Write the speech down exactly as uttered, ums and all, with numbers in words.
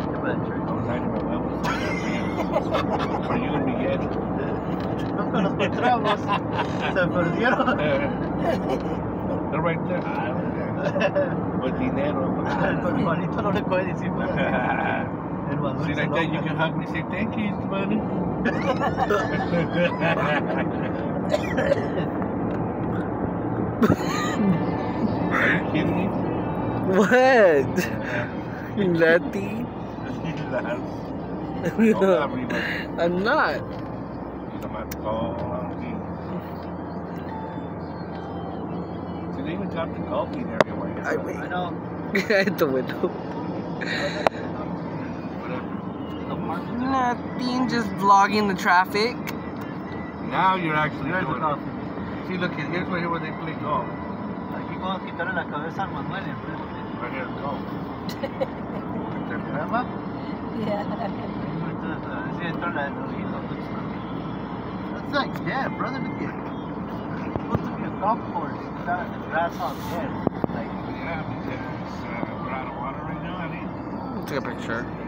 was riding my huevos. For you and Miguel. Nunca los encontramos. Se perdieron. They're right there. With dinero. Con Juanito no le coge decimos. See, like that, you can hug me and say, thank you, money. Are you kidding me? What? Nothing. I'm not. See, they even got the golfing area where you're I wait. I know. At the window. Nothing, just vlogging the traffic. Now you're actually Here's the doing coffee. it. See, look, here's right here where they play golf. Aquí vamos a quitarle la cabeza al Manuel y enfrente. Right here, golf. ¿Remember? Yeah. It's like, yeah, brother, look at it. It's supposed to be a golf course. It's not a grass on there. Like, yeah, because uh, we're out of water right now, I mean. Take a picture.